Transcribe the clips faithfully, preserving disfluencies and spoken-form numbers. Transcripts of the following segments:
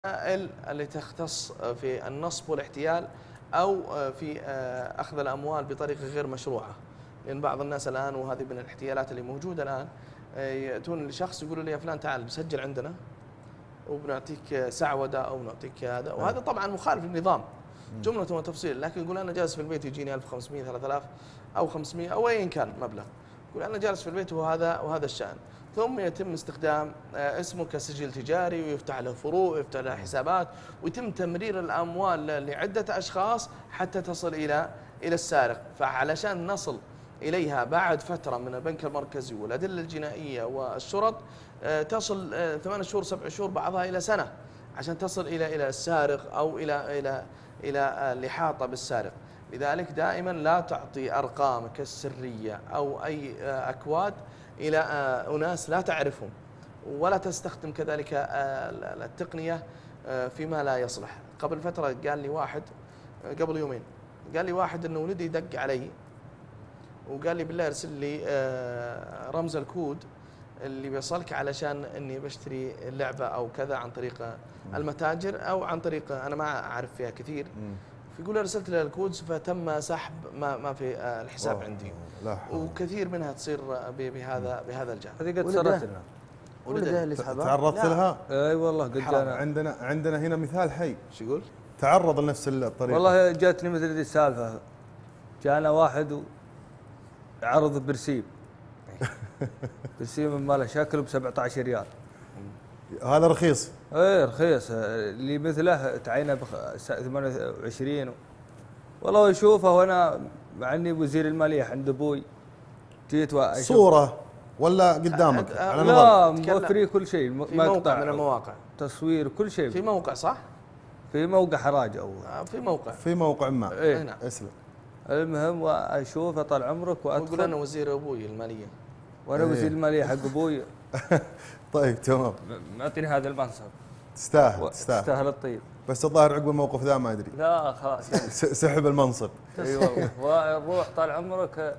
المسائل اللي تختص في النصب والاحتيال أو في أخذ الأموال بطريقة غير مشروعة. لأن بعض الناس الآن، وهذه من الاحتيالات اللي موجودة الآن، يأتون لشخص يقولوا لي يا فلان تعال بسجل عندنا وبنعطيك سعودة أو نعطيك هذا، وهذا طبعا مخالف للنظام جملة وتفصيل. لكن يقول أنا جالس في البيت يجيني ألف وخمسمئة ثلاثة آلاف أو خمسمئة أو أيا كان مبلغ، يقول أنا جالس في البيت وهذا وهذا الشأن. ثم يتم استخدام اسمه كسجل تجاري ويفتح له فروع ويفتح له حسابات ويتم تمرير الأموال لعدة أشخاص حتى تصل إلى إلى السارق. فعلشان نصل إليها بعد فترة من البنك المركزي والأدلة الجنائية والشرط، تصل ثمان شهور سبع شهور بعضها إلى سنة عشان تصل إلى إلى السارق أو إلى إلى إلى الإحاطة بالسارق. لذلك دائما لا تعطي أرقامك السرية أو أي أكواد إلى أناس لا تعرفهم، ولا تستخدم كذلك التقنية فيما لا يصلح. قبل فترة قال لي واحد، قبل يومين قال لي واحد أنه ولدي دق علي وقال لي بالله ارسل لي رمز الكود اللي بيصلك علشان اني بشتري اللعبه او كذا عن طريق المتاجر او عن طريق انا ما اعرف فيها كثير. فيقول ارسلت له الكود فتم سحب ما ما في الحساب عندي، وكثير منها تصير بهذا بهذا الجانب. هذه قد صارت لنا ولده اللي سحبها تعرضت لها؟ اي والله قد جانا. عندنا عندنا هنا مثال حي. شو يقول؟ تعرض لنفس الطريقه. والله جاتني مثل هذه السالفه، جانا واحد وعرض برسيم برسيم ماله شكله ب سبعة عشر ريال. هذا رخيص؟ ايه رخيص، اللي مثله تعينه ب ثمانية وعشرين. والله يشوفه وانا مع اني وزير الماليه عند ابوي جيت صوره ولا قدامك على لا موفري كل شيء، مقطع من المواقع، تصوير كل شيء في موقع صح؟ في موقع حراج او في موقع في موقع ما ايه نعم. اسلم. المهم واشوفه طال عمرك وادخل ويقول انا وزير ابوي الماليه وانا ايه. وزير الماليه حق ابوي. طيب تمام، معطيني هذا المنصب تستاهل تستاهل تستاهل الطيب. بس الظاهر عقب الموقف ذا ما ادري لا خلاص سحب المنصب. اي والله. ونروح طال عمرك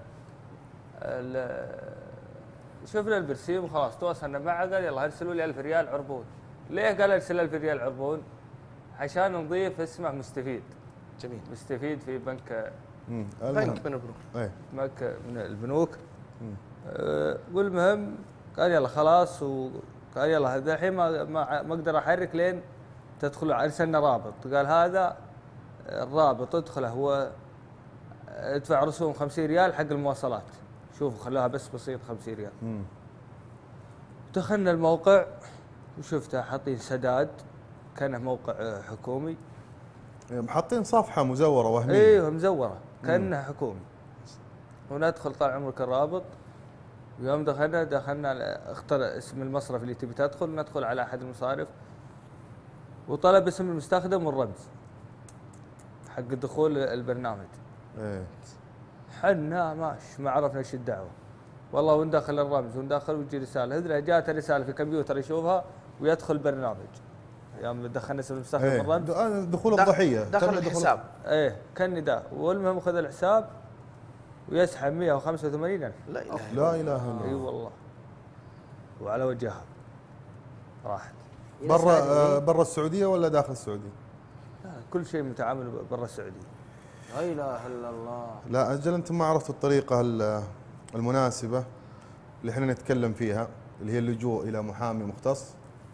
شفنا البرسيم وخلاص تواصلنا معه، قال يلا ارسلوا لي ألف ريال عربون. ليه قال ارسل ألف ريال عربون؟ عشان نضيف اسمه مستفيد. جميل. مستفيد في بنك امم بنك من البنوك. اي بنك من البنوك. أه والمهم قال يلا خلاص، وقال يلا هذا الحين ما ما اقدر احرك لين تدخل. ارسلنا رابط، قال هذا الرابط ادخله هو ادفع رسوم خمسين ريال حق المواصلات. شوفوا خلاها بس بسيط خمسين ريال. امم دخلنا الموقع وشفتها حاطين سداد كانه موقع حكومي، حاطين صفحه مزوره وهميه. ايوه مزوره كانها حكومي. وندخل طال عمرك الرابط، يوم دخلنا دخلنا اختار اسم المصرف اللي تبي تدخل، ندخل على احد المصارف وطلب اسم المستخدم والرمز حق دخول البرنامج. ايه حنا ماشي ما عرفنا ايش الدعوه والله، وندخل الرمز وندخل ويجي رساله. هذا جات رساله في الكمبيوتر يشوفها ويدخل برنامج. يوم دخلنا اسم المستخدم ايه والرمز دخول الضحيه دخل الحساب. ايه كان نداء. والمهم خذ الحساب ويسحب مئة وخمسة وثمانين ألف. لا اله لا اله الا الله. اي والله. وعلى وجهها راحت. برا برا السعوديه ولا داخل السعوديه؟ لا كل شيء متعامل برا السعوديه. لا اله الا الله. لا اجل انتم ما عرفتوا الطريقه المناسبه اللي احنا نتكلم فيها، اللي هي اللجوء الى محامي مختص.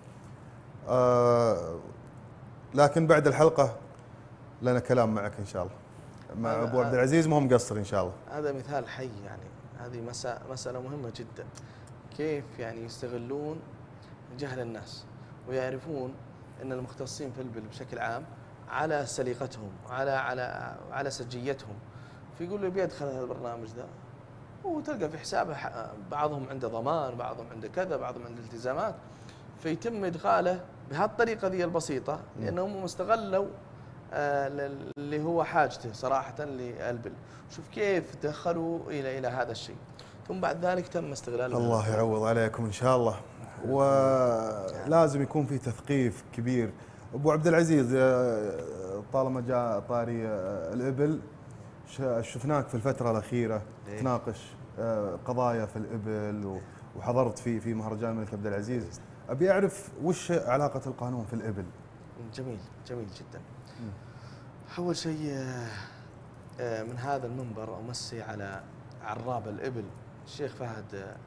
آه لكن بعد الحلقه لنا كلام معك ان شاء الله مع ابو عبد العزيز، ما هو مقصر ان شاء الله. هذا مثال حي، يعني هذه مسألة مسألة مهمة جدا. كيف يعني يستغلون جهل الناس ويعرفون ان المختصين في البل بشكل عام على سليقتهم، على على على سجيتهم، فيقول له بيدخل هذا البرنامج ذا وتلقى في حسابه بعضهم عنده ضمان، بعضهم عنده كذا، بعضهم عنده التزامات، فيتم ادخاله بهالطريقه ذي البسيطه لانهم استغلوا اللي هو حاجته صراحه للبل. شوف كيف دخلوا الى الى هذا الشيء، ثم بعد ذلك تم استغلاله. الله يعوض عليكم ان شاء الله. ولازم يكون في تثقيف كبير. ابو عبد العزيز طالما جاء طاري الابل، شفناك في الفتره الاخيره تناقش قضايا في الابل وحضرت في في مهرجان الملك عبد العزيز. ابي اعرف وش علاقه القانون في الابل؟ جميل جميل جدا. أول شيء من هذا المنبر أمسي على عراب الإبل الشيخ فهد